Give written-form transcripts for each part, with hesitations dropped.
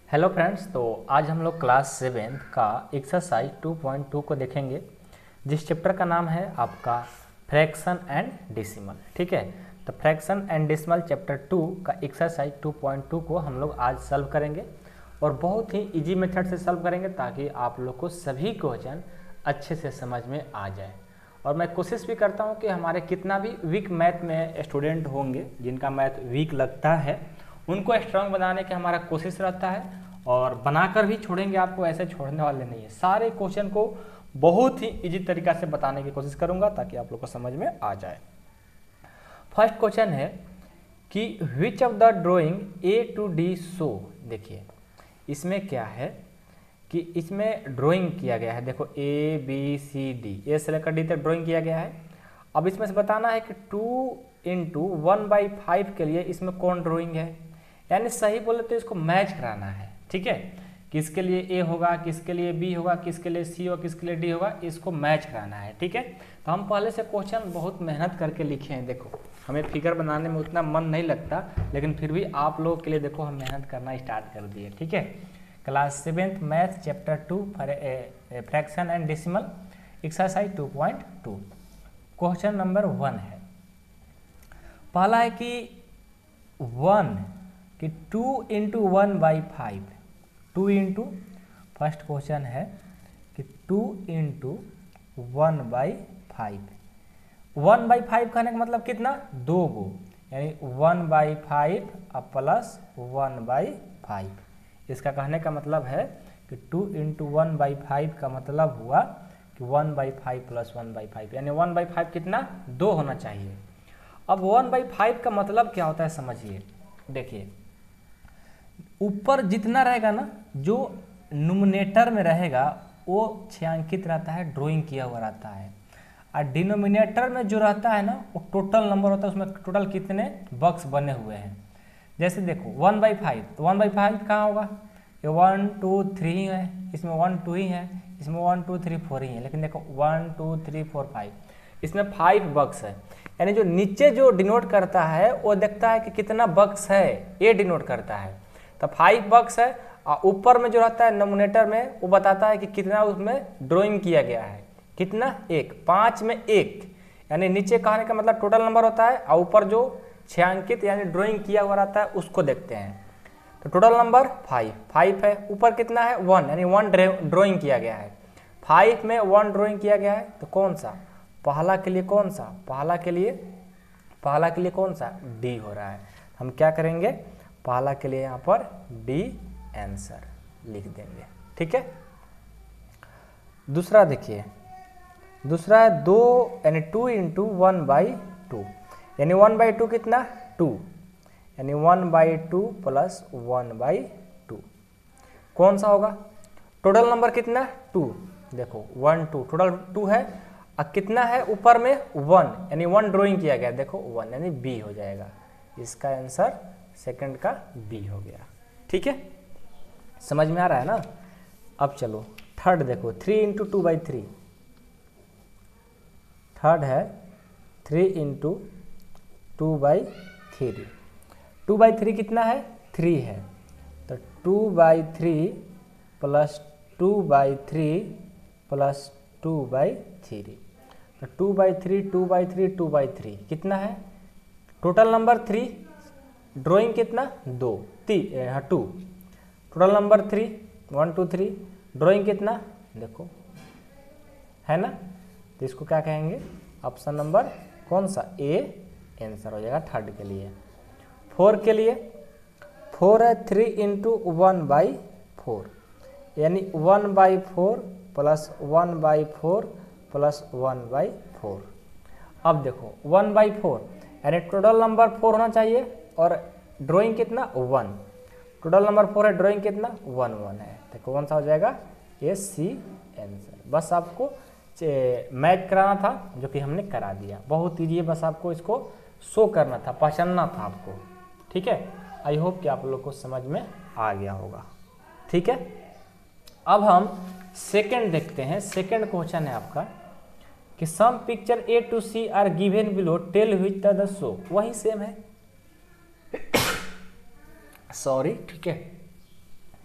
Hello friends, तो आज हम लोग क्लास 7 का एक्सरसाइज 2.2 को देखेंगे, जिस चैप्टर का नाम है आपका फ्रैक्शन एंड डेसिमल। ठीक है, तो फ्रैक्शन एंड डेसिमल चैप्टर 2 का एक्सरसाइज 2.2 को हम लोग आज सॉल्व करेंगे और बहुत ही इजी मेथड से सॉल्व करेंगे ताकि आप लोग को सभी क्वेश्चन अच्छे से समझ में आ जाए। और मैं कोशिश भी करता हूँ कि हमारे कितना भी वीक मैथ में स्टूडेंट होंगे, जिनका मैथ वीक लगता है, उनको स्ट्रांग बनाने की हमारा कोशिश रहता है और बनाकर भी छोड़ेंगे। आपको ऐसे छोड़ने वाले नहीं है, सारे क्वेश्चन को बहुत ही इजी तरीका से बताने की कोशिश करूंगा ताकि आप लोग को समझ में आ जाए। फर्स्ट क्वेश्चन है कि which of the drawing A to D show. देखिए इसमें क्या है कि इसमें ड्राइंग किया गया है। देखो ए बी सी डी, ए से लेकर डी तक ड्राइंग किया गया है। अब इसमें से बताना है कि 2 × 1/5 के लिए इसमें कौन ड्राइंग है, यानी सही बोले तो इसको मैच कराना है। ठीक है, किसके लिए ए होगा, किसके लिए बी होगा, किसके लिए सी होगा, किसके लिए डी होगा, इसको मैच कराना है। ठीक है, तो हम पहले से क्वेश्चन बहुत मेहनत करके लिखे हैं। देखो हमें फिगर बनाने में उतना मन नहीं लगता, लेकिन फिर भी आप लोगों के लिए देखो हम मेहनत करना स्टार्ट कर दिए। ठीक है, class 7 math chapter 2 fraction and decimal exercise 2.2 question number 1 है। पहला है कि 2 × 1/5, 2 इंटू फर्स्ट क्वेश्चन है कि 2 × 1/5, 1/5 कहने का मतलब कितना, 2 गो, यानी 1/5 अब प्लस 1/5। इसका कहने का मतलब है कि 2 × 1/5 का मतलब हुआ कि 1/5 प्लस 1/5, यानी 1/5 कितना, 2 होना चाहिए। अब 1/5 का मतलब क्या होता है समझिए। देखिए ऊपर जितना रहेगा ना, जो नुमिनेटर में रहेगा वो छायांकित रहता है, ड्राइंग किया हुआ रहता है, और डिनोमिनेटर में जो रहता है ना वो टोटल नंबर होता है, उसमें टोटल कितने बॉक्स बने हुए हैं। जैसे देखो 1/5, तो 1/5 कहाँ होगा, ये 1 2 3 है, इसमें 1 2 ही है, इसमें 1 2 3 4 ही है, लेकिन देखो 1 2 3 4 5, इसमें 5 बॉक्स है, यानी जो नीचे जो डिनोट करता है वो देखता है कि कितना बॉक्स है, ये डिनोट करता है। तो 5 बॉक्स है, और ऊपर में जो रहता है नोमिनेटर में वो बताता है कि कितना उसमें ड्राइंग किया गया है, कितना, 1, 5 में 1, यानी नीचे कहने का मतलब टोटल नंबर होता है, और ऊपर जो छायांकित यानी ड्राइंग किया हुआ रहता है उसको देखते हैं। तो टोटल नंबर 5 है, ऊपर कितना है 1, यानी 1 ड्राइंग किया गया है, 5 में 1 ड्राइंग किया गया है। तो कौन सा पहला के लिए, कौन सा पहला के लिए कौन सा, डी हो रहा है। हम क्या करेंगे, पहला के लिए यहाँ पर डी आंसर लिख देंगे। ठीक है, दूसरा देखिए, दूसरा है 2, यानी 2 × 1/2, यानी 1/2 कितना, 2, यानी 1/2 प्लस 1/2 कौन सा होगा, टोटल नंबर कितना, 2, देखो 1 2 टोटल 2 है, और कितना है ऊपर में 1, यानी 1 ड्राइंग किया गया, देखो 1, यानी बी हो जाएगा। इसका आंसर सेकंड का बी हो गया। ठीक है, समझ में आ रहा है ना। अब चलो थर्ड देखो, 3 × 2/3, थर्ड है 3 × 2/3, 2/3 कितना है, 3 है, तो 2/3 प्लस 2/3 प्लस 2/3, तो 2/3 2/3 2/3 कितना है, टोटल नंबर 3, ड्राइंग कितना, 2 2, टोटल नंबर 3 1 2 3, ड्राइंग कितना, देखो है ना। तो इसको क्या कहेंगे, ऑप्शन नंबर कौन सा, ए आंसर हो जाएगा थर्ड के लिए। 4 के लिए, 4 है 3 × 1/4, यानी 1/4 प्लस 1/4 प्लस 1/4। अब देखो 1/4 यानी टोटल नंबर 4 होना चाहिए, और ड्राइंग कितना, 1, टोटल नंबर 4 है, ड्राइंग कितना 1 1 है, तो कौन सा हो जाएगा, ये सी आंसर। बस आपको मैच कराना था, जो कि हमने करा दिया, बहुत ईजी है, बस आपको इसको शो करना था, पहचानना था आपको। ठीक है, आई होप कि आप लोग को समझ में आ गया होगा। ठीक है, अब हम सेकंड देखते हैं। सेकंड क्वेश्चन है आपका कि some picture A to C are given below, tell which the show, वही सेम है सॉरी। ठीक है,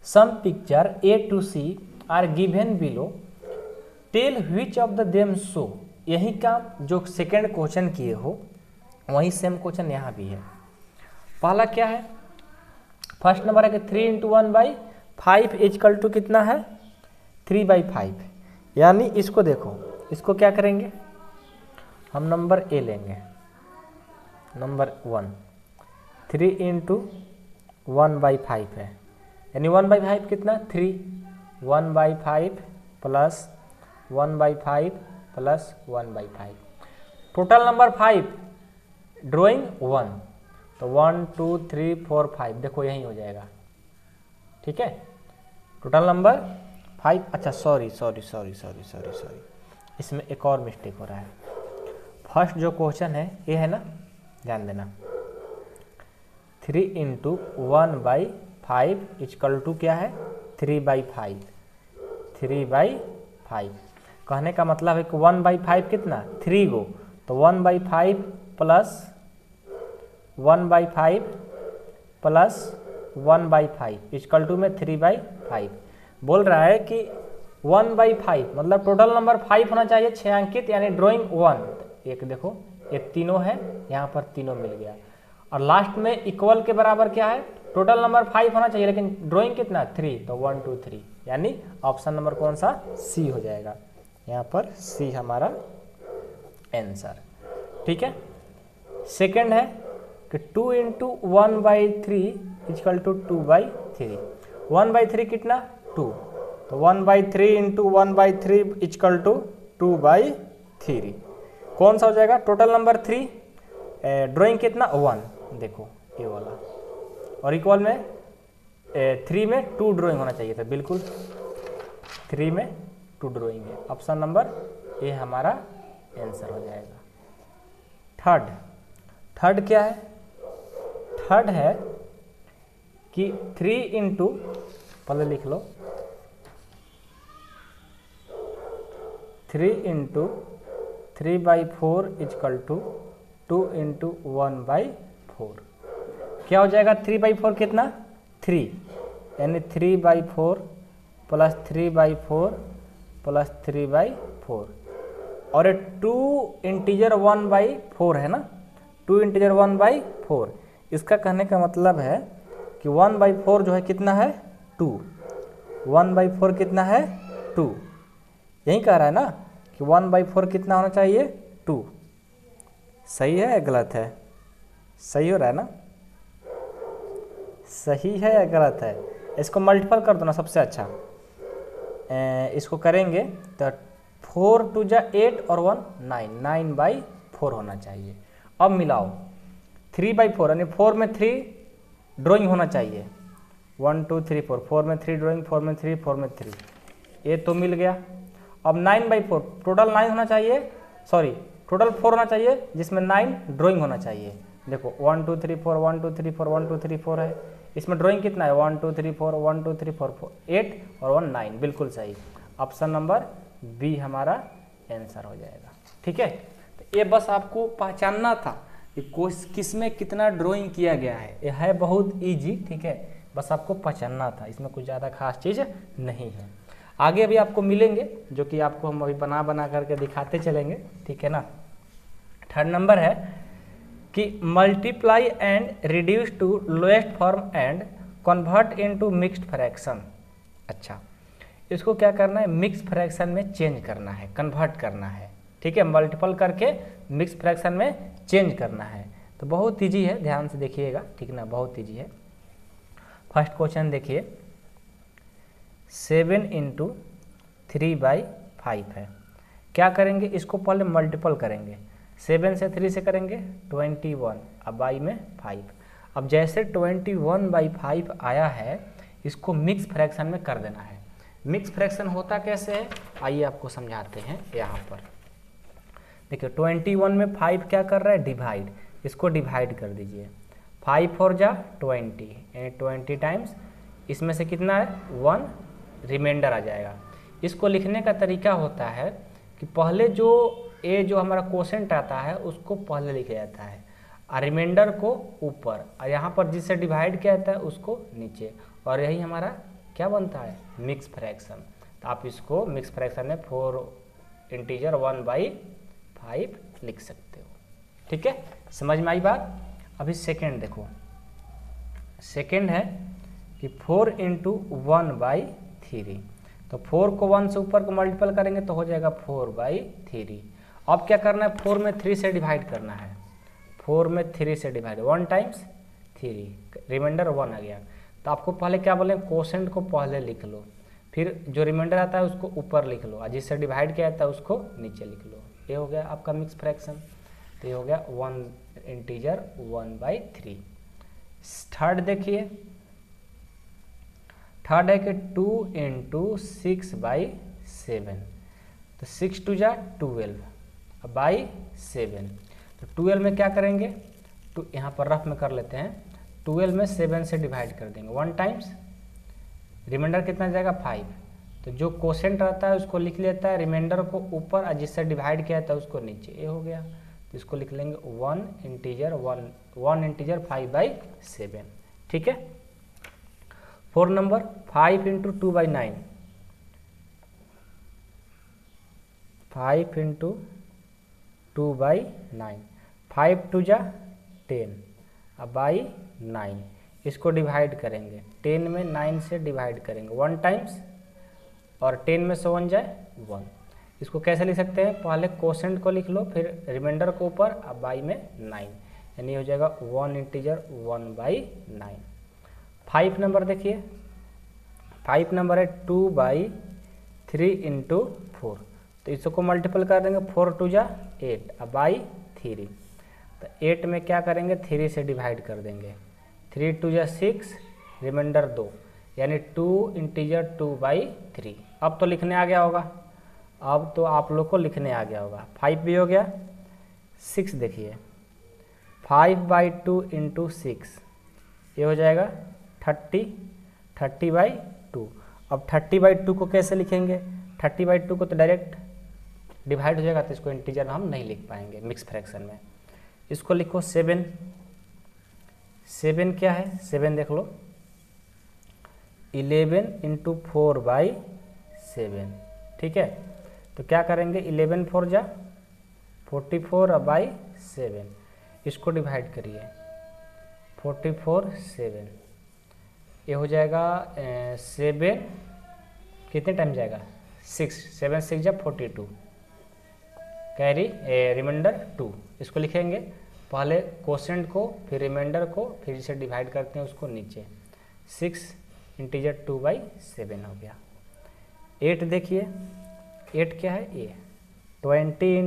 some picture A to C are given below, tell which of them देम शो। यही काम जो सेकेंड क्वेश्चन किए हो वही सेम क्वेश्चन यहाँ भी है। पहला क्या है, फर्स्ट नंबर है कि 3 इंटू 1/5 इजकल टू कितना है 3/5। यानी इसको देखो, इसको क्या करेंगे हम, नंबर ए लेंगे, नंबर 1 3 इंटू 1/5 है, यानी 1/5 कितना 3, 1/5 plus 1/5 plus 1/5, total number 5, drawing 1, तो 1 2 3 4 5 देखो यही हो जाएगा। ठीक है, टोटल नंबर 5। अच्छा सॉरी, इसमें एक और मिस्टेक हो रहा है। फर्स्ट जो क्वेश्चन है ये है ना, ध्यान देना, 3 इंटू 1/5 इजकल टू क्या है 3/5, 3/5 कहने का मतलब है कि 1/5 कितना 3 गो, तो 1/5 प्लस 1/5 प्लस 1/5 इजकल टू में 3/5। बोल रहा है कि 1/5 मतलब टोटल नंबर 5 होना चाहिए 6 अंकित, यानी ड्राइंग 1। एक देखो ये तीनों है, यहाँ पर तीनों मिल गया, और लास्ट में इक्वल के बराबर क्या है, टोटल नंबर 5 होना चाहिए लेकिन ड्राइंग कितना 3, तो 1 2 3, यानी ऑप्शन नंबर कौन सा सी हो जाएगा। यहाँ पर सी हमारा आंसर। ठीक है, सेकंड है कि 2 इंटू 1/3 इजकल टू 2/3, 1/3 कितना 2, तो 1/3 इंटू 1/3 इजकल टू 2/3, कौन सा हो जाएगा टोटल नंबर 3, ड्राइंग कितना 1, देखो ये वाला, और इक्वल में 3 में 2 ड्राइंग होना चाहिए था, बिल्कुल 3 में 2 ड्राइंग है, ऑप्शन नंबर ए हमारा आंसर हो जाएगा। थर्ड क्या है, थर्ड है कि 3 इंटू, पहले लिख लो, 3 इंटू 3/4 इजकल टू 2 इंटू 1/4, क्या हो जाएगा 3/4 कितना 3, यानी 3/4 प्लस 3/4 प्लस 3/4, और 2 इंटीजर 1/4 है ना, 2 इंटीजर 1/4, इसका कहने का मतलब है कि 1/4 जो है कितना है 2, 1/4 कितना है 2, यही कह रहा है ना कि 1/4 कितना होना चाहिए 2। सही है या गलत है, सही हो रहा है ना, सही है या गलत है, इसको मल्टीपल कर दो ना सबसे अच्छा, इसको करेंगे तो 4 2 जा 8 और 1 9, 9/4 होना चाहिए। अब मिलाओ 3/4, यानी 4 में 3 ड्राइंग होना चाहिए, 1 2 3 4, 4 में 3 ड्राइंग, 4 में 3, 4 में 3, ये तो मिल गया। अब 9/4 टोटल 9 होना चाहिए, सॉरी टोटल 4 होना चाहिए जिसमें 9 ड्राइंग होना चाहिए। देखो 1 2 3 4 1 2 3 4 1 2 3 4 है, इसमें ड्राइंग कितना है 1 2 3 4 1 2 3 4 8 और 1 9, बिल्कुल सही, ऑप्शन नंबर बी हमारा आंसर हो जाएगा। ठीक है, तो ये बस आपको पहचानना था कि किस में कितना ड्राइंग किया गया है, ये है बहुत ईजी। ठीक है, बस आपको पहचानना था, इसमें कुछ ज़्यादा खास चीज़ नहीं है। आगे भी आपको मिलेंगे जो कि आपको हम अभी बना करके दिखाते चलेंगे। ठीक है ना, थर्ड नंबर है कि multiply and reduce to lowest form and convert into mixed fraction. अच्छा, इसको क्या करना है, मिक्स फ्रैक्शन में चेंज करना है, कन्वर्ट करना है। ठीक है, मल्टीपल करके मिक्स फ्रैक्शन में चेंज करना है, तो बहुत ईजी है, ध्यान से देखिएगा। ठीक ना, बहुत ईजी है। फर्स्ट क्वेश्चन देखिए, 7 इंटू 3/5 है, क्या करेंगे, इसको पहले मल्टीपल करेंगे, 7 से 3 से करेंगे 21, अब बाई में 5। अब जैसे 21/5 आया है, इसको मिक्स फ्रैक्शन में कर देना है। मिक्स फ्रैक्शन होता कैसे है, आइए आपको समझाते हैं। यहाँ पर देखिए 21 में 5 क्या कर रहा है, डिवाइड, इसको डिवाइड कर दीजिए, 5 4 जा 20, यानी 20 टाइम्स, इसमें से कितना है 1 रिमाइंडर आ जाएगा। इसको लिखने का तरीका होता है कि पहले जो जो हमारा क्वोशेंट आता है उसको पहले लिखा जाता है, और रिमाइंडर को ऊपर, और यहाँ पर जिससे डिवाइड किया जाता है उसको नीचे, और यही हमारा क्या बनता है, मिक्स फ्रैक्शन। तो आप इसको मिक्स फ्रैक्शन में 4 इंटीजर 1/5 लिख सकते हो। ठीक है, समझ में आई बात। अभी सेकेंड देखो, सेकेंड है कि 4 इंटू 1/3। तो 4 को 1 से ऊपर को मल्टीपल करेंगे तो हो जाएगा 4/3। अब क्या करना है, 4 में 3 से डिवाइड करना है, 4 में 3 से डिवाइड, 1 टाइम्स 3, रिमाइंडर 1 आ गया। तो आपको पहले क्या बोले, कोसेंट को पहले लिख लो, फिर जो रिमाइंडर आता है उसको ऊपर लिख लो, और जिससे डिवाइड किया जाता है उसको नीचे लिख लो। ये हो गया आपका मिक्स फ्रैक्शन। तो ये हो गया 1 इंटीजर 1/3। थर्ड देखिए, थर्ड है कि 2 इंटू 6/7। तो 6 2 जा 12/7। तो 12 में क्या करेंगे, तो यहाँ पर रफ में कर लेते हैं, 12 में 7 से डिवाइड कर देंगे, 1 टाइम्स, रिमाइंडर कितना जाएगा 5। तो जो कोसेंट रहता है उसको लिख लेता है, रिमाइंडर को ऊपर और जिससे डिवाइड किया था उसको नीचे। ये हो गया। तो इसको लिख लेंगे 1 इंटीजर 5/7। ठीक है। 4 नंबर 5 इंटू 2/9, 5 इंटू 2/9, 5 2 जा 10 बाई 9। इसको डिवाइड करेंगे, 10 में 9 से डिवाइड करेंगे, 1 टाइम्स, और 10 में से 1 जाए 1। इसको कैसे लिख सकते हैं, पहले कोसेंट को लिख लो, फिर रिमाइंडर को ऊपर, अब बाई में 9, यानी हो जाएगा 1 इंटीजर 1/9। 5 नंबर देखिए, 5 नंबर है 2/3 इंटू 4। तो इसको मल्टीपल कर देंगे, 4 2 जा 8 अब बाई 3। तो 8 में क्या करेंगे, 3 से डिवाइड कर देंगे, 3 2 जा 6, रिमाइंडर 2, यानी 2 इंटीजर 2/3। अब तो लिखने आ गया होगा, अब तो आप लोग को लिखने आ गया होगा। 5 भी हो गया। 6 देखिए, 5/2 इंटू 6, ये हो जाएगा 30/2। अब 30/2 को कैसे लिखेंगे, 30/2 को तो डायरेक्ट डिवाइड हो जाएगा, तो इसको इंटीजर में हम नहीं लिख पाएंगे मिक्स फ्रैक्शन में। इसको लिखो 7। 7 क्या है, 7 देख लो, 11 इंटू 4/7। ठीक है। तो क्या करेंगे, 11 4 जा 44/7। इसको डिवाइड करिए, 44/7, ये हो जाएगा 7 कितने टाइम जाएगा, 6, 7 6 जा 42, कैरी रिमाइंडर 2। इसको लिखेंगे पहले कोसेंट को, फिर रिमाइंडर को, फिर इसे डिवाइड करते हैं उसको नीचे, 6 इंटीजर 2/7 हो गया। 8 देखिए, 8 क्या है, ये 20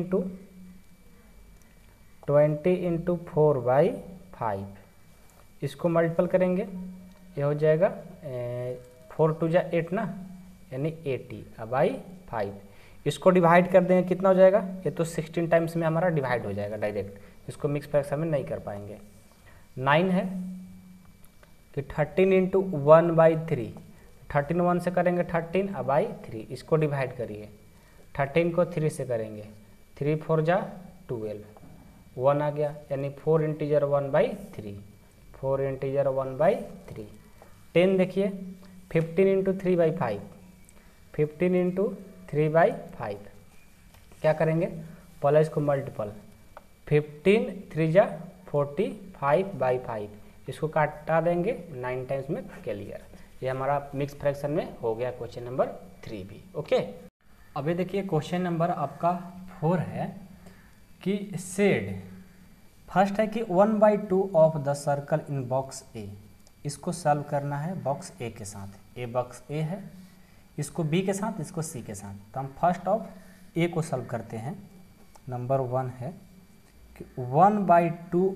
इंटू 4/5। इसको मल्टीपल करेंगे, ये हो जाएगा 4 2 जा 8 ना, यानी 80/5। इसको डिवाइड कर देंगे, कितना हो जाएगा, ये तो 16 टाइम्स में हमारा डिवाइड हो जाएगा डायरेक्ट, इसको मिक्स फ्रैक्शन में नहीं कर पाएंगे। 9 है कि 13 इंटू 1/3, 13 1 से करेंगे 13/3, इसको डिवाइड करिए, 13 को 3 से करेंगे, 3 4 जा 12, 1 आ गया, यानी 4 इंटीजर 1/3, 4 इंटीजर 1/3। 10 देखिए, 15 इंटू 3/5, 15 इंटू 3/5, क्या करेंगे, पहले इसको मल्टीपल, 15 3 जा 45/5, इसको काटा देंगे 9 टाइम्स में क्लियर। ये हमारा मिक्स फ्रैक्शन में हो गया क्वेश्चन नंबर 3 भी। ओके। अभी देखिए क्वेश्चन नंबर आपका 4 है कि सेड, फर्स्ट है कि 1/2 of the circle in box A. इसको सॉल्व करना है बॉक्स ए के साथ, ए बॉक्स ए है, इसको बी के साथ, इसको सी के साथ। तो हम फर्स्ट ऑफ ए को सॉल्व करते हैं। नंबर 1 है कि 1/2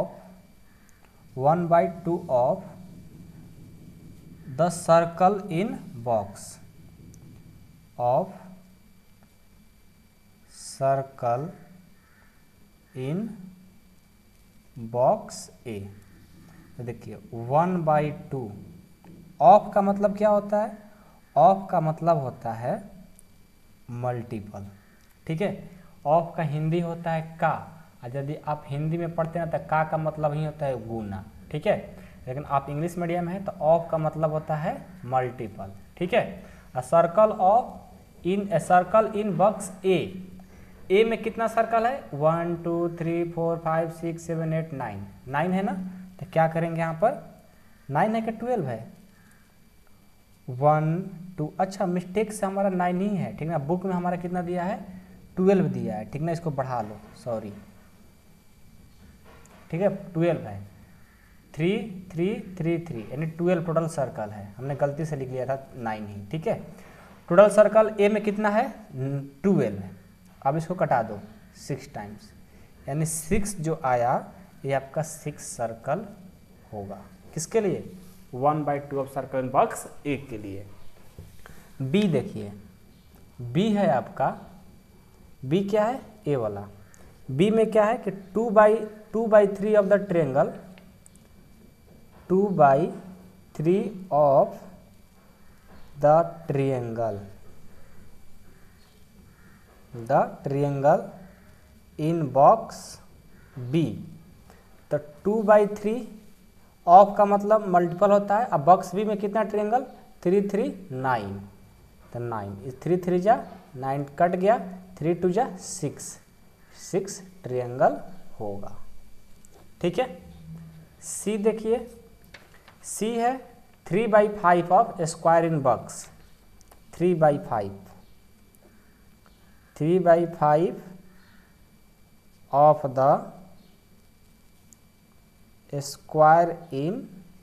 of the circle in box, of circle in box A. तो देखिए 1/2, ऑफ का मतलब क्या होता है, ऑफ का मतलब होता है मल्टीपल। ठीक है, ऑफ का हिंदी होता है का, और यदि आप हिंदी में पढ़ते हैं तो का मतलब ही होता है गुना। ठीक है, लेकिन आप इंग्लिश मीडियम है तो ऑफ का मतलब होता है मल्टीपल, ठीक है। अ सर्कल इन बॉक्स ए में कितना सर्कल है 1 2 3 4 5 6 7 8 9 9 है ना, तो क्या करेंगे यहाँ पर 9 है कि 12 है 1 2, अच्छा मिस्टेक से हमारा 9 ही है, ठीक ना। बुक में हमारा कितना दिया है 12 दिया है, ठीक ना, इसको बढ़ा लो, सॉरी, ठीक है 12 है 3 3 3 3 यानी 12 टोटल सर्कल है, हमने गलती से लिख लिया था 9 ही, ठीक है। टोटल सर्कल ए में कितना है 12 है, अब इसको कटा दो 6 टाइम्स, यानी 6 जो आया ये आपका 6 सर्कल होगा, किसके लिए 1/2 of circle in box A के लिए। बी देखिए, बी है आपका, बी क्या है ए वाला, बी में क्या है कि 2/3 of the triangle 2/3 of the triangle in box B. तो 2/3 ऑफ का मतलब मल्टीपल होता है, अब बॉक्स बी में कितना ट्रायंगल 3 3 9, तो 9 3 3 जा 9 कट गया, 3 2 जा 6 ट्रायंगल होगा, ठीक है। सी देखिए, सी है 3/5 of square in box 3/5 of the square in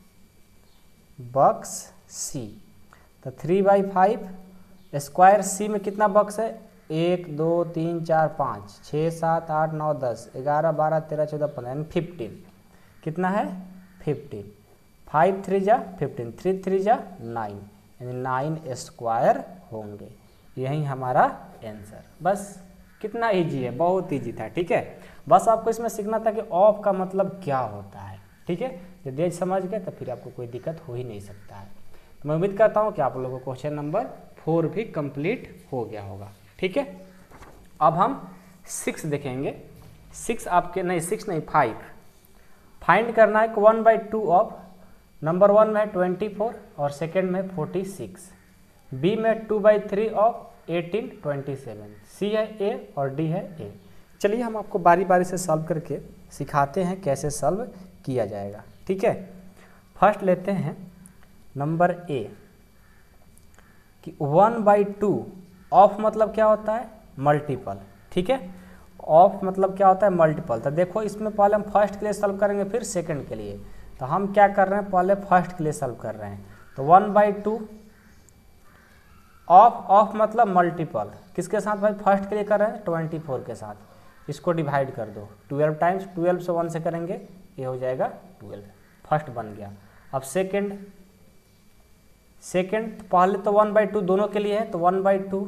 box C. तो 3/5 स्क्वायर सी में कितना बॉक्स है 1 2 3 4 5 6 7 8 9 10 11 12 13 14 15 यानी 15, कितना है 15, 5 3 जा 15, 3 3 जा 9 यानी 9 स्क्वायर होंगे, यही हमारा आंसर। बस कितना इजी है, बहुत इजी था, ठीक है। बस आपको इसमें सीखना था कि ऑफ का मतलब क्या होता है, ठीक है। यदि आज समझ गए तो फिर आपको कोई दिक्कत हो ही नहीं सकता है। तो मैं उम्मीद करता हूँ कि आप लोगों को क्वेश्चन नंबर 4 भी कंप्लीट हो गया होगा, ठीक है। अब हम 6 देखेंगे, 6 आपके नहीं 6 नहीं 5 फाइंड करना है 1/2 ऑफ नंबर 1 में 24 और सेकेंड में 46, बी में 2/3 ऑफ 18 27, सी है ए और डी है ए। चलिए हम आपको बारी बारी से सॉल्व करके सिखाते हैं कैसे सॉल्व किया जाएगा, ठीक है। फर्स्ट लेते हैं नंबर ए कि 1/2 ऑफ मतलब क्या होता है मल्टीपल, ठीक है। ऑफ मतलब क्या होता है मल्टीपल। तो देखो इसमें पहले हम फर्स्ट के लिए सॉल्व करेंगे फिर सेकंड के लिए, तो हम क्या कर रहे हैं पहले फर्स्ट के लिए सॉल्व कर रहे हैं। तो 1/2 ऑफ मतलब मल्टीपल, किसके साथ भाई फर्स्ट के लिए कर रहे हैं 24 के साथ, इसको डिवाइड कर दो 12 टाइम्स, 12 से 1 से करेंगे ये हो जाएगा 12, फर्स्ट बन गया। अब सेकंड पहले तो 1/2 दोनों के लिए है, तो 1/2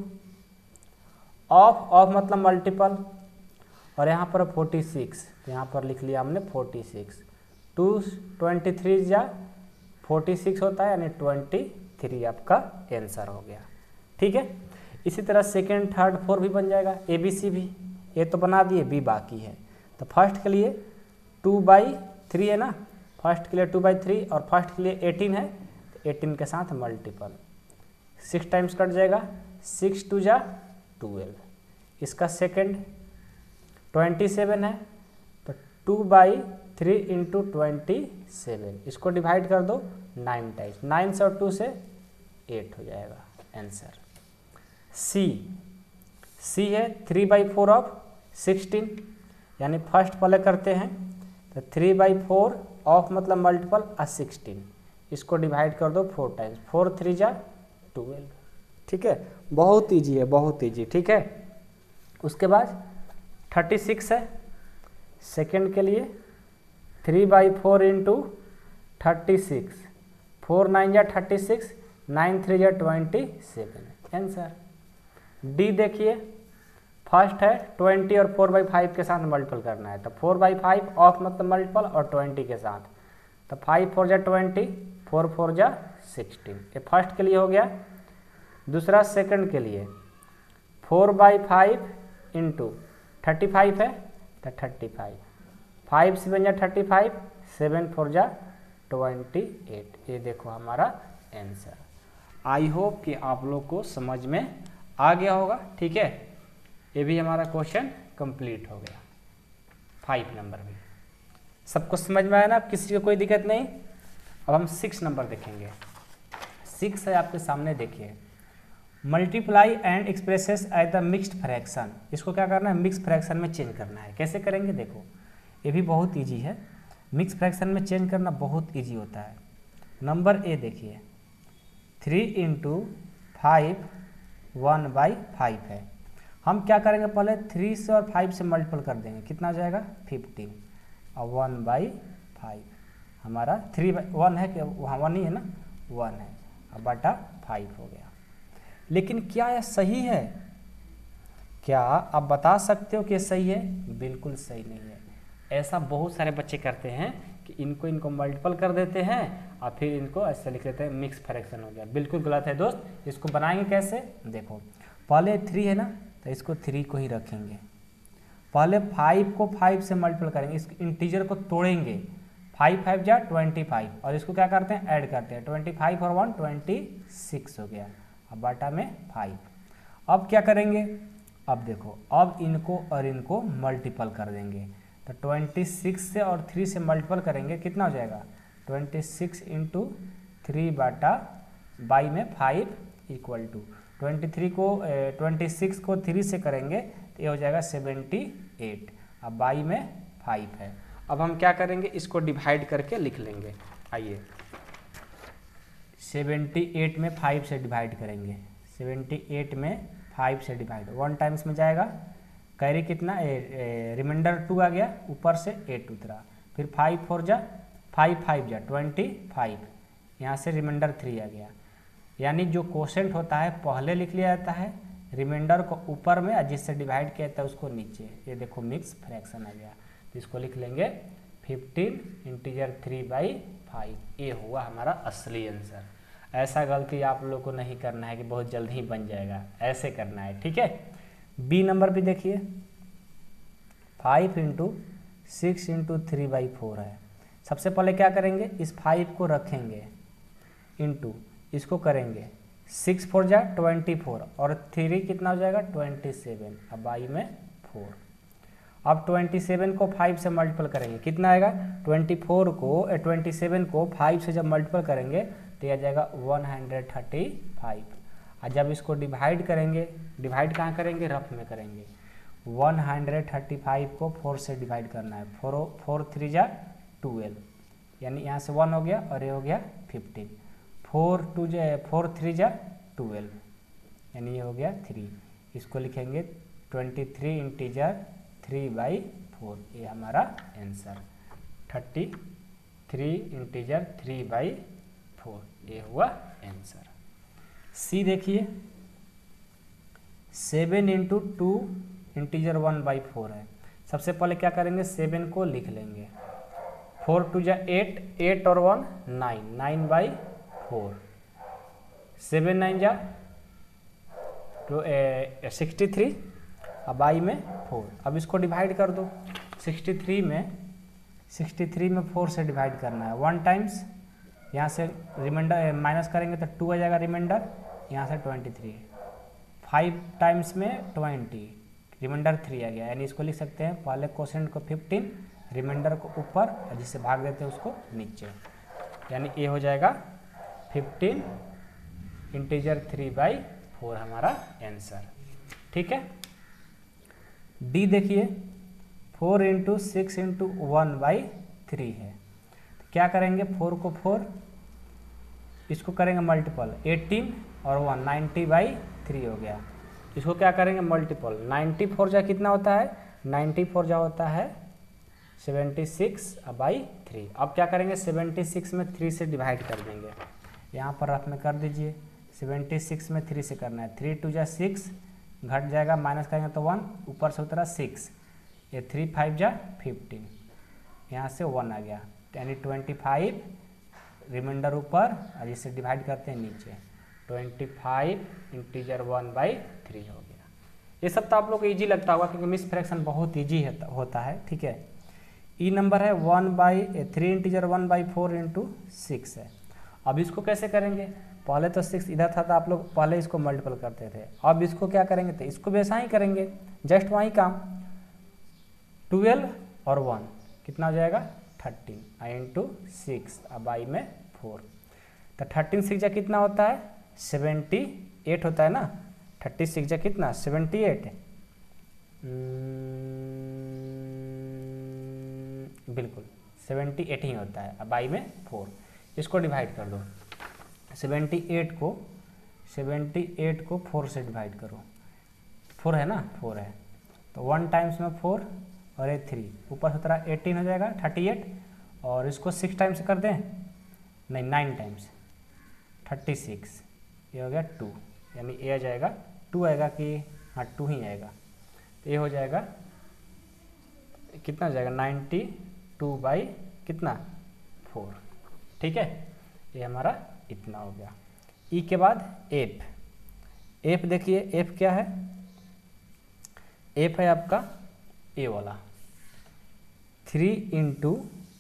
ऑफ मतलब मल्टीपल, और यहाँ पर 46, तो यहाँ पर लिख लिया हमने 46, 2 23 जा 46 होता है यानी 23 आपका आंसर हो गया, ठीक है। इसी तरह सेकेंड थर्ड 4 भी बन जाएगा, ए बी सी भी, ए तो बना दिए बी बाकी है। तो फर्स्ट के लिए 2/3 है ना, फर्स्ट के लिए 2/3 और फर्स्ट के लिए 18 है, तो 18 के साथ मल्टीपल 6 टाइम्स कट जाएगा, 6 2 जा 12। इसका सेकेंड 27 है, तो 2/3 इंटू 27, इसको डिवाइड कर दो 9 टाइम्स, 9 से और 2 से 8 हो जाएगा आंसर। सी है 3/4 ऑफ 16, यानी फर्स्ट पहले करते हैं, तो 3/4 ऑफ मतलब मल्टीपल और 16, इसको डिवाइड कर दो 4 टाइम्स, 4 3 जा 12, ठीक है। बहुत ईजी है, बहुत ईजी, ठीक है। उसके बाद 36 है सेकंड के लिए, 3/4 इंटू 36, 4 9 जा 36, 9 3 जा 27 आंसर। डी देखिए फर्स्ट है 20 और 4/5 के साथ मल्टीपल करना है, तो 4/5 ऑफ मतलब मल्टीपल और 20 के साथ, तो 5 4 जा 20, 4 4 जा 16, ये फर्स्ट के लिए हो गया। दूसरा सेकंड के लिए 4/5 इंटू 35 है, तो 35, 5 7 जा 35, 7 4 जा 28। ये देखो हमारा आंसर। आई होप कि आप लोग को समझ में आ गया होगा। ठीक है, ये भी हमारा क्वेश्चन कंप्लीट हो गया। 5 नंबर भी सबको समझ में आया ना, किसी को कोई दिक्कत नहीं। अब हम 6 नंबर देखेंगे। 6 है आपके सामने, देखिए multiply and expresses at the mixed fraction. इसको क्या करना है, मिक्स फ्रैक्शन में चेंज करना है। कैसे करेंगे देखो, ये भी बहुत ईजी है। मिक्स फ्रैक्शन में चेंज करना बहुत ईजी होता है। नंबर ए देखिए 3 × 5 1/5 है। हम क्या करेंगे, पहले 3 से और 5 से मल्टीपल कर देंगे, कितना हो जाएगा 15 और 1/5 हमारा 1 है कि वहाँ 1 ही है ना, 1 है और बटा 5 हो गया। लेकिन क्या यह सही है? क्या आप बता सकते हो कि सही है? बिल्कुल सही नहीं है। ऐसा बहुत सारे बच्चे करते हैं कि इनको मल्टीपल कर देते हैं और फिर इनको ऐसे लिख देते हैं मिक्स फ्रैक्शन हो गया। बिल्कुल गलत है दोस्त। इसको बनाएंगे कैसे, देखो पहले 3 है ना, तो इसको 3 को ही रखेंगे। पहले 5 को 5 से मल्टीपल करेंगे, इस इंटीजर को तोड़ेंगे। 5 5 जा 25 और इसको क्या करते हैं, ऐड करते हैं। 25 और 1 26 हो गया, अब बाटा में 5। अब क्या करेंगे, अब देखो अब इनको और इनको मल्टीपल कर देंगे। तो 26 से और 3 से मल्टीपल करेंगे, कितना हो जाएगा 26 × 3/बाई में 5 इक्वल टू 26 को 3 से करेंगे तो ये हो जाएगा 78। अब बाई में 5 है। अब हम क्या करेंगे, इसको डिवाइड करके लिख लेंगे। आइए 78 में 5 से डिवाइड करेंगे। 78 में 5 से डिवाइड 1 टाइम्स में जाएगा, कैरी कितना रिमाइंडर 2 आ गया, ऊपर से 8 उतरा, फिर 5 4 जा 5 5 जा 25, यहाँ से रिमाइंडर 3 आ गया। यानी जो कोशेंट होता है पहले लिख लिया जाता है, रिमाइंडर को ऊपर में और जिससे डिवाइड किया जाता है उसको नीचे। ये देखो मिक्स फ्रैक्शन आ गया, तो इसको लिख लेंगे 15 इंटीजर 3/5। ये हुआ हमारा असली आंसर। ऐसा गलती आप लोग को नहीं करना है कि बहुत जल्द ही बन जाएगा, ऐसे करना है। ठीक है, बी नंबर भी देखिए 5 × 6 × 3/4 है। सबसे पहले क्या करेंगे, इस 5 को रखेंगे, इंटू इसको करेंगे 6 4 जा 24 और 3 कितना हो जाएगा 27, अब बाई में 4। अब 27 को 5 से मल्टीपल करेंगे, कितना आएगा 27 को 5 से जब मल्टीपल करेंगे तो यह आ जाएगा 135। और जब इसको डिवाइड करेंगे, डिवाइड कहाँ करेंगे, रफ में करेंगे। 135 को 4 से डिवाइड करना है, 4 3 जा 12, यानी यहाँ से 1 हो गया और ये हो गया 15। 4 3 जा 12, यानी ये हो गया 3। इसको लिखेंगे 23 इंटीजर 3/4। ये हमारा आंसर 33 इंटीजर 3/4, ये हुआ आंसर। सी देखिए 7 × 2 इंटीजर 1/4 है। सबसे पहले क्या करेंगे, 7 को लिख लेंगे, 4 2 जा 8, 8 और 1 9, 9/4, 7 9 जा 63 अब बाई में 4। अब इसको डिवाइड कर दो, 63 में 4 से डिवाइड करना है। 1 टाइम्स यहाँ से रिमाइंडर माइनस करेंगे तो 2 आ जाएगा रिमाइंडर, यहाँ से 23। 5 टाइम्स में 20, रिमाइंडर 3 आ गया, यानी इसको लिख सकते हैं पहले क्वोशेंट को 15, रिमाइंडर को ऊपर और जिससे भाग देते हैं उसको नीचे, यानी ये हो जाएगा 15 इंटीजर 3/4 हमारा आंसर। ठीक है, डी देखिए 4 × 6 × 1/3 है। तो क्या करेंगे, 4 को 4, इसको करेंगे मल्टीपल, 18 और 1 90/3 हो गया। इसको क्या करेंगे मल्टीपल, 94 जा कितना होता है, 94 जा होता है 76/3। अब क्या करेंगे, 76 में 3 से डिवाइड कर देंगे, यहाँ पर रफ में कर दीजिए। 76 में 3 से करना है, 3 2 जा 6, घट जाएगा, माइनस करेंगे तो 1, ऊपर से उतरा 6, ये 3 5 जा 15, यहाँ से 1 आ गया, यानी 25 रिमाइंडर ऊपर और जिससे डिवाइड करते हैं नीचे, 25 इंटीजर 1/3 हो गया। ये सब तो आप लोग को ईजी लगता होगा क्योंकि मिक्स फ्रैक्शन बहुत ईजी होता है। ठीक है, ई नंबर है 3 इंटीजर 1/4 इंटू 6 है। अब इसको कैसे करेंगे, पहले तो 6 इधर था तो आप लोग पहले इसको मल्टीपल करते थे, अब इसको क्या करेंगे तो इसको भी ऐसा ही करेंगे, जस्ट वही काम। 12 और 1 कितना हो जाएगा 13 इंटू 6 अब आई में 4, तो 13 6 कितना होता है 78 होता है ना, 36 जा कितना 78, बिल्कुल 78 ही होता है। अब आई में 4, इसको डिवाइड कर दो, 78 को 4 से डिवाइड करो, 4 है ना, 4 है तो 1 टाइम्स में 4 और ये 3, ऊपर से तरह 18 हो जाएगा 38, और इसको 6 टाइम्स कर दें, नहीं 9 टाइम्स 36, ये हो गया 2, यानी ये आ जाएगा 2 आएगा कि हाँ 2 ही आएगा, तो ये हो जाएगा कितना हो जाएगा 92 बाई कितना 4, ठीक है, ये हमारा इतना हो गया। ई के बाद एफ देखिए एफ क्या है, एफ है आपका ए वाला 3 इंटू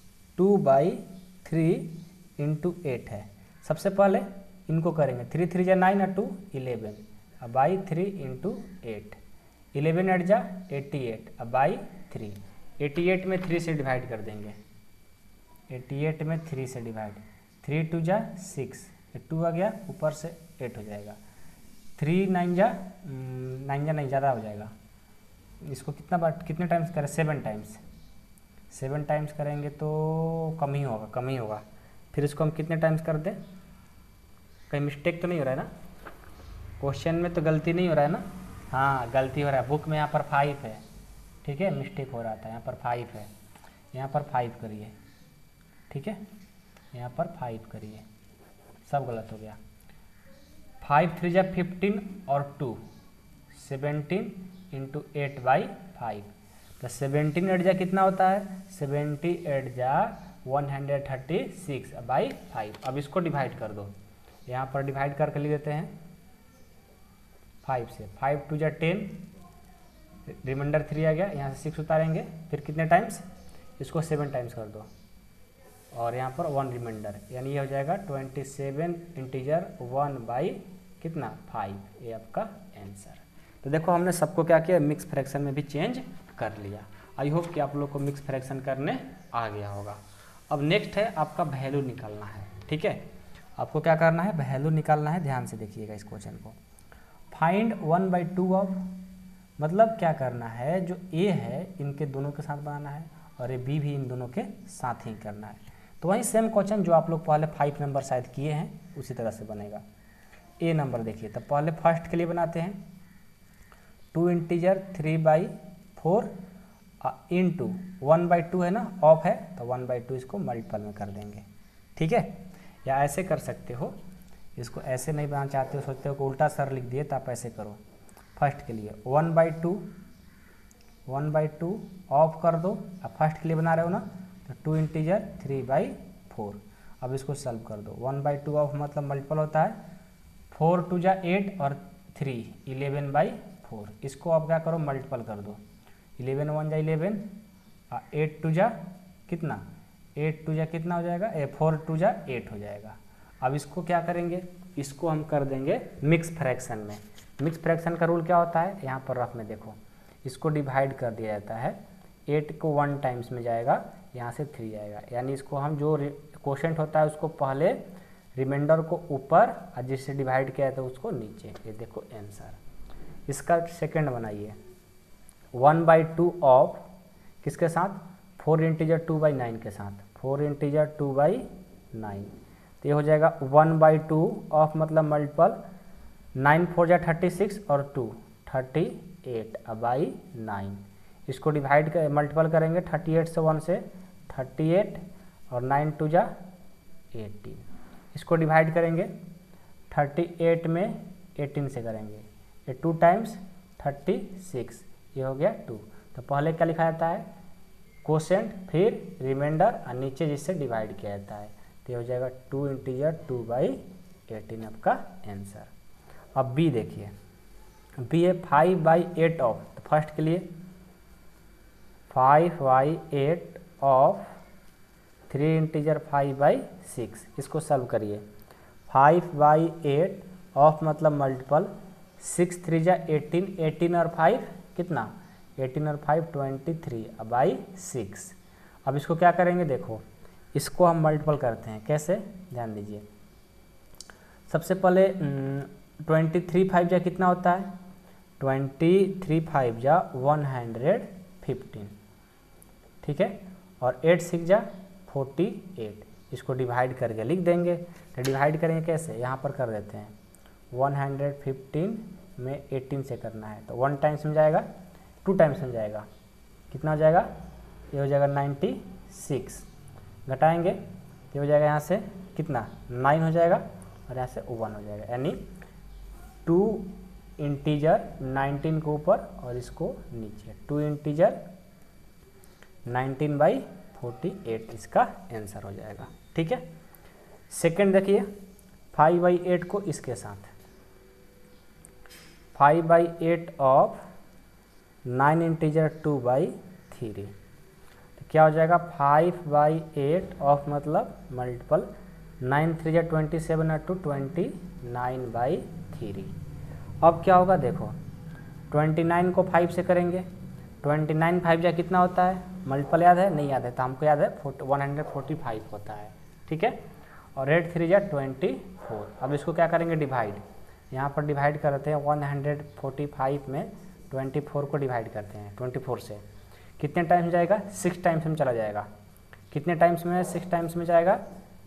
2/3 इंटू 8 है। सबसे पहले इनको करेंगे, 3 3 जा 9 और 2 11, अब बाई 3 इंटू 8, 11 8 जा 88, अब बाई 3, 88 में 3 से डिवाइड कर देंगे, 88 में 3 से डिवाइड, 3 2 जा 6, 2 आ गया ऊपर से 8 हो जाएगा, 3 9 जा नहीं ज़्यादा हो जाएगा, इसको कितना बार कितने टाइम्स करें 7 टाइम्स, 7 टाइम्स करेंगे तो कम ही होगा, फिर इसको हम कितने टाइम्स कर दें, कहीं मिस्टेक तो नहीं हो रहा है ना, क्वेश्चन में तो गलती नहीं हो रहा है ना, हाँ गलती हो रहा है, बुक में यहाँ पर 5 है, ठीक है मिस्टेक हो रहा था, यहाँ पर 5 है, यहाँ पर 5 करिए, ठीक है यहाँ पर 5 करिए, सब गलत हो गया, 5 3 जा 15 और 2 17 इंटू 8/5, तो 17 8 जा कितना होता है 78 जा 136/5, अब इसको डिवाइड कर दो, यहाँ पर डिवाइड करके लिख देते हैं 5 से, 5 2 जा 10, रिमाइंडर 3 आ गया, यहाँ से 6 उतारेंगे, फिर कितने टाइम्स इसको 7 टाइम्स कर दो, और यहाँ पर 1 रिमाइंडर, यानी ये हो जाएगा 27 इंटीजर 1/5, ये आपका आंसर। तो देखो हमने सबको क्या किया, मिक्स फ्रैक्शन में भी चेंज कर लिया। आई होप कि आप लोग को मिक्स फ्रैक्शन करने आ गया होगा। अब नेक्स्ट है आपका वैल्यू निकालना है, ठीक है, आपको क्या करना है वैल्यू निकालना है, ध्यान से देखिएगा इस क्वेश्चन को। फाइंड 1/2 ऑफ, मतलब क्या करना है, जो ए है इनके दोनों के साथ बनाना है और ये बी भी इन दोनों के साथ ही करना है। तो वही सेम क्वेश्चन जो आप लोग पहले 5 नंबर शायद किए हैं उसी तरह से बनेगा। ए नंबर देखिए, तो पहले फर्स्ट के लिए बनाते हैं, 2 इंटीजर 3/4 इंटू 1/2 है ना, ऑफ है तो 1/2 इसको मल्टीपल में कर देंगे, ठीक है, या ऐसे कर सकते हो, इसको ऐसे नहीं बनाना चाहते हो, सोचते हो कि उल्टा सर लिख दिए तो आप ऐसे करो। फर्स्ट के लिए 1/2 ऑफ कर दो, अब फर्स्ट के लिए बना रहे हो ना, तो 2 इंटीजर 3/4, अब इसको सॉल्व कर दो, 1/2 ऑफ मतलब मल्टीपल होता है, 4 2 जा 8 और 3 11/4, इसको आप क्या करो मल्टीपल कर दो, 11 1 जा 11, 8 2 जा कितना, 8 2 जा कितना हो जाएगा, 4 2 जा 8 हो जाएगा। अब इसको क्या करेंगे, इसको हम कर देंगे मिक्स फ्रैक्शन में। मिक्स फ्रैक्शन का रूल क्या होता है, यहाँ पर रफ में देखो, इसको डिवाइड कर दिया जाता है, 8 को 1 टाइम्स में जाएगा, यहाँ से 3 आएगा, यानी इसको हम जो क्वोशेंट होता है उसको पहले, रिमाइंडर को ऊपर और जिससे डिवाइड किया है तो उसको नीचे, ये देखो आंसर। इसका सेकंड बनाइए, 1/2 ऑफ किसके साथ, 4 इंटीजर 2/9 के साथ, 4 इंटीजर 2/9, तो ये हो जाएगा 1/2 ऑफ मतलब मल्टीपल, 9 4 जा 36 और 2 38/9, इसको डिवाइड कर मल्टीपल करेंगे, 38 से 1 से 38 और 9 2 जा 18, इसको डिवाइड करेंगे 38 में 18 से करेंगे, ये 2 टाइम्स 36, ये हो गया 2। तो पहले क्या लिखा जाता है क्वोशेंट, फिर रिमाइंडर और नीचे जिससे डिवाइड किया जाता है, तो ये हो जाएगा 2 इंटीजर 2/18 आपका आंसर। अब बी देखिए, बी है 5/8 ऑफ, तो फर्स्ट के लिए 5/8 ऑफ 3 इंटीजर 5/6, इसको सॉल्व करिए। 5/8 ऑफ मतलब मल्टीपल 6 3 जा 18, 18 और 5 कितना, 18 और 5 23/6। अब इसको क्या करेंगे, देखो इसको हम मल्टीपल करते हैं, कैसे ध्यान दीजिए। सबसे पहले 23 5 जा कितना होता है, 23 5 जा 115, ठीक है, और 8 6 जा 48, इसको डिवाइड करके लिख देंगे। तो डिवाइड करेंगे कैसे, यहाँ पर कर देते हैं 115 में 18 से करना है, तो 1 टाइम्स में जाएगा, 2 टाइम्स में जाएगा, कितना हो जाएगा, ये हो जाएगा 96, घटाएंगे ये हो जाएगा यहाँ से कितना 9 हो जाएगा और यहाँ से 1 हो जाएगा, यानी 2 इंटीजर 19 को ऊपर और इसको नीचे, 2 इंटीजर 19/48 इसका आंसर हो जाएगा, ठीक है। सेकंड देखिए 5/8 को इसके साथ, 5/8 ऑफ 9 इंटीजर 2/3, तो क्या हो जाएगा 5/8 ऑफ मतलब मल्टीपल 9 3 जा 27 और 2 29/3। अब क्या होगा देखो 29 को 5 से करेंगे, 29 5 जा कितना होता है, मल्टीपल याद है, नहीं याद है तो हमको याद है 145 होता है, ठीक है, और 8 3 जा 24। अब इसको क्या करेंगे डिवाइड, यहाँ पर डिवाइड करते हैं 145 में 24 को डिवाइड करते हैं 24 से, कितने टाइम्स जाएगा, 6 टाइम्स में चला जाएगा, कितने टाइम्स में, 6 टाइम्स में जाएगा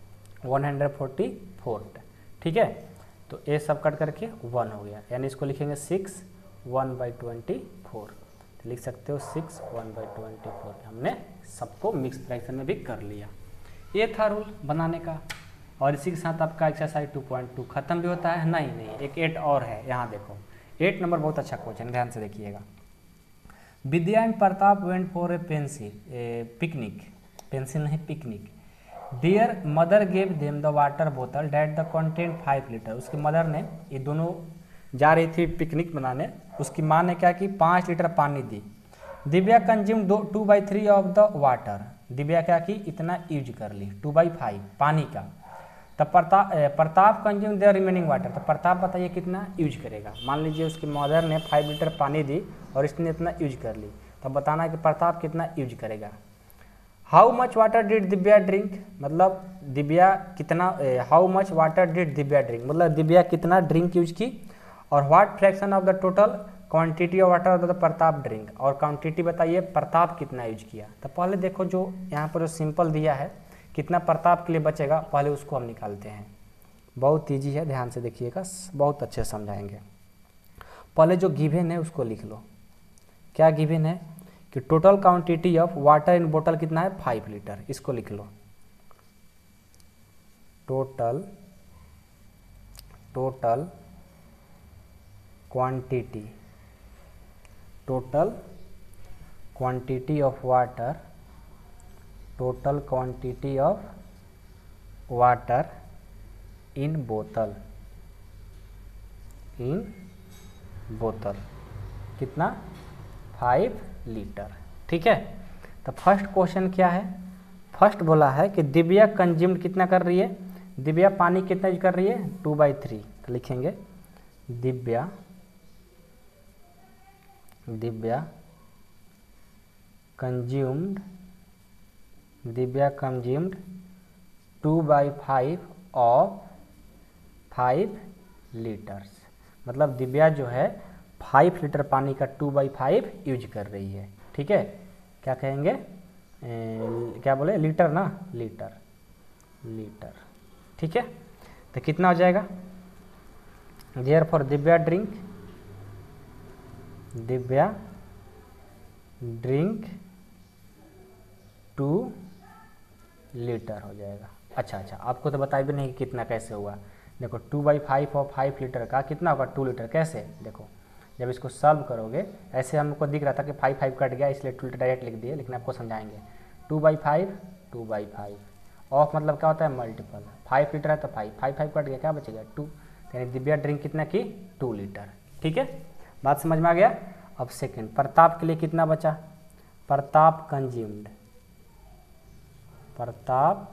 144, ठीक है, तो ये सब कट करके 1 हो गया, यानी इसको लिखेंगे 6 1/24, तो लिख सकते हो 6 1/24। हमने सबको मिक्स फ्रैक्शन में भी कर लिया, ये था रूल बनाने का। और इसी के साथ आपका एक्सरसाइज 2.2 खत्म भी होता है, नहीं एक 8 और है, यहाँ देखो 8 नंबर बहुत अच्छा क्वेश्चन, ध्यान से देखिएगा। Vidya and Pratap went for a picnic, pencil नहीं picnic, dear mother gave them the water बोतल डेट द कंटेंट 5 लीटर। उसकी मदर ने, ये दोनों जा रही थी पिकनिक मनाने, उसकी माँ ने क्या कि 5 लीटर पानी दी। Divya consume 2/3 of the water, Divya क्या की इतना यूज कर ली 2/5 पानी का। तब Pratap consume the remaining water, तो प्रताप बताइए कितना यूज करेगा। मान लीजिए उसकी मदर ने 5 लीटर पानी दी और इसने इतना यूज कर ली, तब बताना है कि प्रताप कितना यूज करेगा। How much water did Divya drink, मतलब दिव्या कितना, how much water did Divya drink मतलब दिव्या कितना ड्रिंक यूज की, और what fraction of the total quantity of water the Pratap drink, और क्वांटिटी बताइए प्रताप कितना यूज किया। तो पहले देखो जो यहाँ पर जो सिंपल दिया है कितना प्रताप के लिए बचेगा, पहले उसको हम निकालते हैं, बहुत ईजी है, ध्यान से देखिएगा, बहुत अच्छे से समझाएंगे। पहले जो गिवन है उसको लिख लो, क्या गिवन है कि total quantity of water in बोतल कितना है 5 लीटर, इसको लिख लो। Total quantity of water, total quantity of water in बोतल कितना 5 लीटर, ठीक है। तो फर्स्ट क्वेश्चन क्या है, फर्स्ट बोला है कि दिव्या कंज्यूम्ड कितना कर रही है, दिव्या पानी कितना यूज कर रही है 2/3, तो लिखेंगे दिव्या कंज्यूम्ड 2/5 ऑफ 5 लीटर्स, मतलब दिव्या जो है 5 लीटर पानी का 2/5 यूज कर रही है, ठीक है। क्या कहेंगे, क्या बोले लीटर ना, लीटर, ठीक है। तो कितना हो जाएगा, देयरफॉर दिव्या ड्रिंक 2 लीटर हो जाएगा। अच्छा, आपको तो बताया भी नहीं कि कितना कैसे हुआ। देखो 2/5 और 5 लीटर का कितना होगा 2 लीटर, कैसे देखो जब इसको सॉल्व करोगे, ऐसे हमको दिख रहा था कि 5 कट गया इसलिए 2 लीटर डायरेक्ट लिख दिए, लेकिन आपको समझाएंगे 2/5 ऑफ मतलब क्या होता है मल्टीपल, 5 लीटर है तो 5 कट गया क्या बचेगा 2, यानी दिव्या ड्रिंक कितना की 2 लीटर, ठीक है, बात समझ में आ गया। अब सेकंड प्रताप के लिए कितना बचा, प्रताप कंज्यूम्ड प्रताप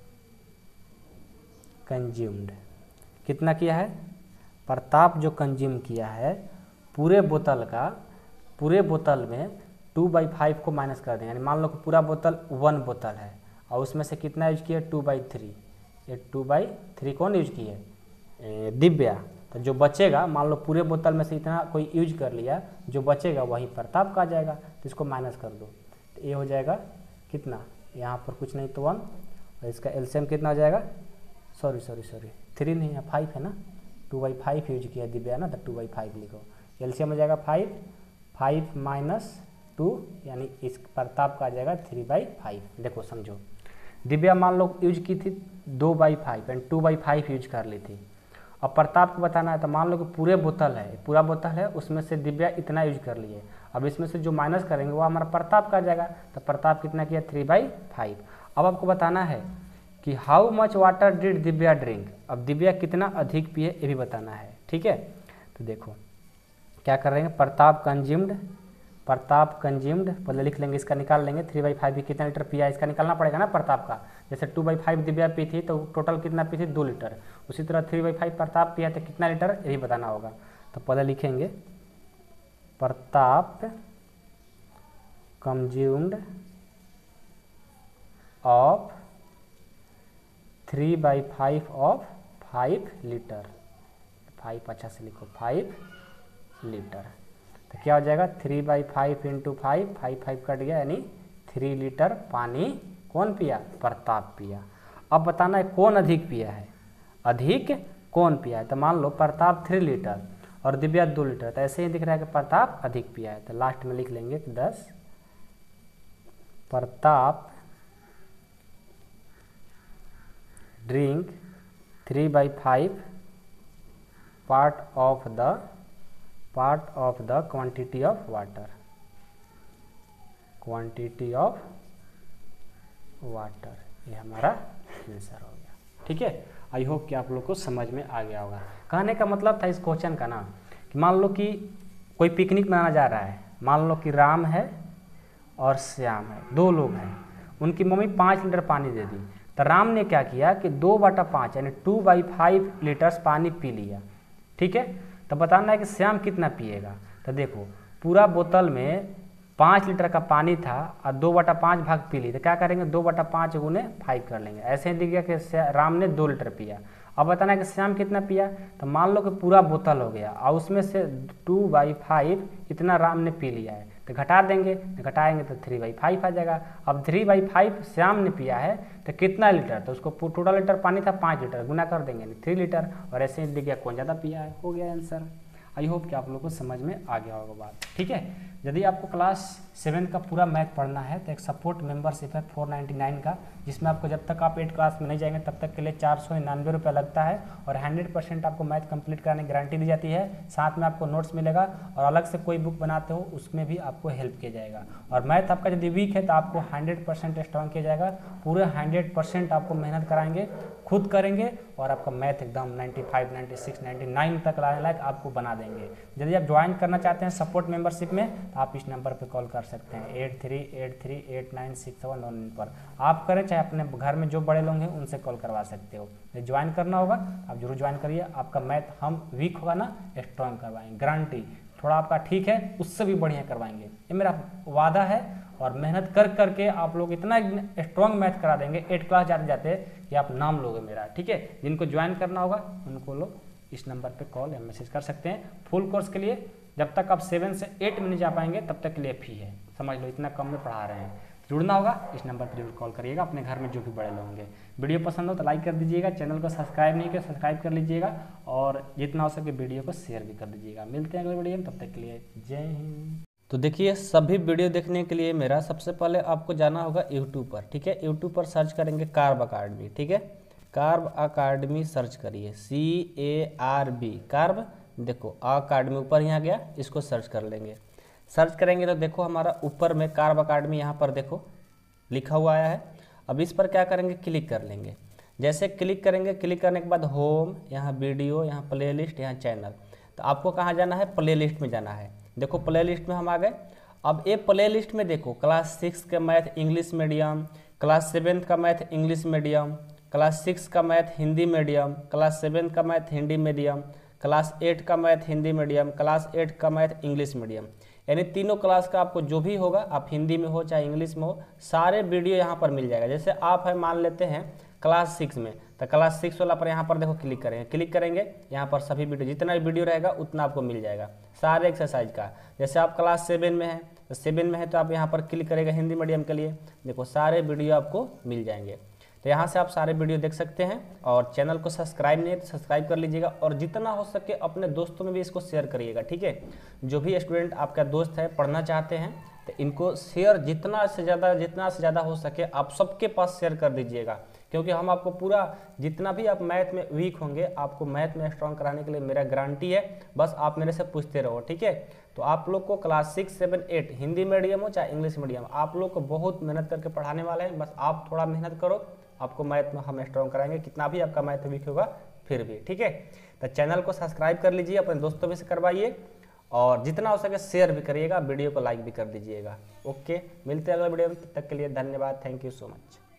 कंज्यूम्ड, कितना किया है? प्रताप जो कंज्यूम किया है पूरे बोतल का, पूरे बोतल में 2/5 को माइनस कर दें, यानी मान लो कि पूरा बोतल 1 बोतल है और उसमें से कितना यूज किया? 2/3। ये 2/3 कौन यूज किया? दिव्या। तो जो बचेगा, मान लो पूरे बोतल में से इतना कोई यूज कर लिया, जो बचेगा वही प्रताप का आ जाएगा, तो इसको माइनस कर दो, तो ये हो जाएगा कितना? यहाँ पर कुछ नहीं तो 1, और इसका एलसीएम कितना हो जाएगा? सॉरी 3 नहीं है, 5 है ना, 2/5 यूज किया दिव्या ना, तो 2/5 लिखो। एलसीएम हो जाएगा 5 माइनस 2, यानी इस प्रताप का आ जाएगा 3/5। देखो समझो, दिव्या मान लो यूज की थी 2/5 एंड 2/5 यूज कर ली थी। अब प्रताप को बताना है, तो मान लो कि पूरे बोतल है, पूरा बोतल है, उसमें से दिव्या इतना यूज कर लिए। अब इसमें से जो माइनस करेंगे वो हमारा प्रताप का आ जाएगा, तो प्रताप कितना किया? 3/5। अब आपको बताना है कि how much water did Divya drink. अब दिव्या कितना अधिक पिए ये भी बताना है, ठीक है। तो देखो क्या कर रहे हैं, प्रताप कंज्यूम्ड पहले लिख लेंगे, इसका निकाल लेंगे। 3/5 भी कितना लीटर पिया इसका निकालना पड़ेगा ना प्रताप का। जैसे 2/5 दिव्या पी थी तो टोटल कितना पी थी? 2 लीटर। उसी तरह 3/5 प्रताप पिया तो कितना लीटर ये भी बताना होगा। तो पहले लिखेंगे Pratap consumed of 3/5 of 5 litre. 5 अच्छा से लिखो, 5 लीटर। तो क्या हो जाएगा? 3/5 इंटू 5, 5 कट गया, यानी 3 लीटर पानी कौन पिया? प्रताप पिया। अब बताना है कौन अधिक पिया है, अधिक कौन पिया है। तो मान लो प्रताप 3 लीटर और दिव्या 2 लीटर, तो ऐसे ही दिख रहा है कि प्रताप अधिक पिया है। तो लास्ट में लिख लेंगे कि 10 Pratap drink 3/5 part of the quantity of water, ये हमारा आंसर हो गया, ठीक है। आई होप कि आप लोग को समझ में आ गया होगा। कहने का मतलब था इस क्वेश्चन का ना, कि मान लो कि कोई पिकनिक मनाना जा रहा है, मान लो कि राम है और श्याम है, 2 लोग हैं, उनकी मम्मी 5 लीटर पानी दे दी। तो राम ने क्या किया कि 2/5 यानी 2/5 लीटर्स पानी पी लिया, ठीक है। तो बताना है कि श्याम कितना पिएगा। तो देखो पूरा बोतल में 5 लीटर का पानी था और 2/5 भाग पी ली, तो क्या करेंगे? 2/5 गुने 5 कर लेंगे। ऐसे ही दिख गया कि राम ने 2 लीटर पिया। अब बताना है कि श्याम कितना पिया। तो मान लो कि पूरा बोतल हो गया और उसमें से 2/5 इतना राम ने पी लिया है, तो घटा देंगे, तो घटाएंगे तो 3/5 आ जाएगा। अब 3/5 श्याम ने पिया है तो कितना लीटर? तो उसको टोटल लीटर पानी था 5 लीटर, गुना कर देंगे 3 लीटर, और ऐसे ही दिख गया कौन ज़्यादा पिया है। हो गया आंसर। आई होप कि आप लोगों को समझ में आ गया होगा बात, ठीक है। यदि आपको क्लास 7 का पूरा मैथ पढ़ना है तो एक सपोर्ट मेंबरशिप है 499 का, जिसमें आपको जब तक आप 8 क्लास में नहीं जाएंगे तब तक के लिए 499 रुपये लगता है, और 100% आपको मैथ कंप्लीट कराने की गारंटी दी जाती है। साथ में आपको नोट्स मिलेगा, और अलग से कोई बुक बनाते हो उसमें भी आपको हेल्प किया जाएगा। और मैथ आपका यदि वीक है तो आपको 100% स्ट्रॉन्ग किया जाएगा, पूरे 100% आपको मेहनत कराएंगे, खुद करेंगे, और आपका मैथ एकदम 95, 96, 99 तक लाने लायक आपको बना देंगे। यदि आप ज्वाइन करना चाहते हैं सपोर्ट मेंबरशिप में तो आप इस नंबर पर कॉल कर सकते हैं 8383896719 पर। आप करें चाहे अपने घर में जो बड़े लोग हैं उनसे कॉल करवा सकते हो। यदि ज्वाइन करना होगा आप जरूर ज्वाइन करिए। आपका मैथ हम वीक होगा ना स्ट्रॉन्ग करवाएंगे, गारंटी। थोड़ा आपका ठीक है उससे भी बढ़िया करवाएंगे, ये मेरा वादा है। और मेहनत कर करके आप लोग इतना स्ट्रॉन्ग मैथ करा देंगे 8 क्लास जाते जाते कि आप नाम लोगे मेरा, ठीक है। जिनको ज्वाइन करना होगा उनको लोग इस नंबर पे कॉल या मैसेज कर सकते हैं। फुल कोर्स के लिए जब तक आप 7 से 8 में नहीं जा पाएंगे तब तक के लिए फी है, समझ लो, इतना कम में पढ़ा रहे हैं। जुड़ना होगा इस नंबर पर जरूर कॉल करिएगा, अपने घर में जो भी बड़े लोग होंगे। वीडियो पसंद हो तो लाइक कर दीजिएगा, चैनल को सब्सक्राइब नहीं किया सब्सक्राइब कर लीजिएगा, और जितना हो सके वीडियो को शेयर भी कर दीजिएगा। मिलते हैं अगले वीडियो में, तब तक के लिए जय हिंद। तो देखिए सभी वीडियो देखने के लिए मेरा सबसे पहले आपको जाना होगा यूट्यूब पर, ठीक है। यूट्यूब पर सर्च करेंगे कार्ब अकाडमी, ठीक है। कार्ब अकाडमी सर्च करिए, CARB कार्ब, देखो अकाडमी ऊपर यहाँ गया, इसको सर्च कर लेंगे। सर्च करेंगे तो देखो हमारा ऊपर में कार्ब अकाडमी यहाँ पर देखो लिखा हुआ आया है। अब इस पर क्या करेंगे? क्लिक कर लेंगे। जैसे क्लिक करेंगे, क्लिक करने के बाद होम, यहाँ वीडियो, यहाँ प्ले लिस्ट, यहाँ चैनल। तो आपको कहाँ जाना है? प्ले लिस्ट में जाना है। देखो प्ले लिस्ट में हम आ गए। अब ये प्ले लिस्ट में देखो क्लास 6 के मैथ इंग्लिश मीडियम, क्लास 7 का मैथ इंग्लिश मीडियम, क्लास 6 का मैथ हिंदी मीडियम, क्लास 7 का मैथ हिंदी मीडियम, क्लास 8 का मैथ हिंदी मीडियम, क्लास 8 का मैथ इंग्लिश मीडियम। यानी तीनों क्लास का आपको जो भी होगा, आप हिंदी में हो चाहे इंग्लिश में हो, सारे वीडियो यहाँ पर मिल जाएगा। जैसे आप है मान लेते हैं क्लास 6 में, तो क्लास 6 वाला पर यहाँ पर देखो क्लिक करेंगे यहाँ पर सभी वीडियो, जितना भी वीडियो रहेगा उतना आपको मिल जाएगा सारे एक्सरसाइज का। जैसे आप क्लास 7 में हैं, तो 7 में है तो आप यहाँ पर क्लिक करेंगे हिंदी मीडियम के लिए, देखो सारे वीडियो आपको मिल जाएंगे। तो यहाँ से आप सारे वीडियो देख सकते हैं। और चैनल को सब्सक्राइब नहीं है तो सब्सक्राइब कर लीजिएगा, और जितना हो सके अपने दोस्तों में भी इसको शेयर करिएगा, ठीक है। जो भी स्टूडेंट आपका दोस्त है पढ़ना चाहते हैं तो इनको शेयर जितना से ज़्यादा हो सके आप सबके पास शेयर कर दीजिएगा, क्योंकि हम आपको पूरा जितना भी आप मैथ में वीक होंगे आपको मैथ में स्ट्रॉन्ग कराने के लिए मेरा गारंटी है। बस आप मेरे से पूछते रहो, ठीक है। तो आप लोग को क्लास 6, 7, 8 हिंदी मीडियम हो चाहे इंग्लिश मीडियम, आप लोग को बहुत मेहनत करके पढ़ाने वाले हैं। बस आप थोड़ा मेहनत करो, आपको मैथ में हम स्ट्रॉन्ग कराएंगे, कितना भी आपका मैथ वीक होगा फिर भी, ठीक है। तो चैनल को सब्सक्राइब कर लीजिए, अपने दोस्तों में से करवाइए, और जितना हो सके शेयर भी करिएगा, वीडियो को लाइक भी कर दीजिएगा। ओके, मिलते हैं अगले वीडियो में, तब तक के लिए धन्यवाद, थैंक यू सो मच।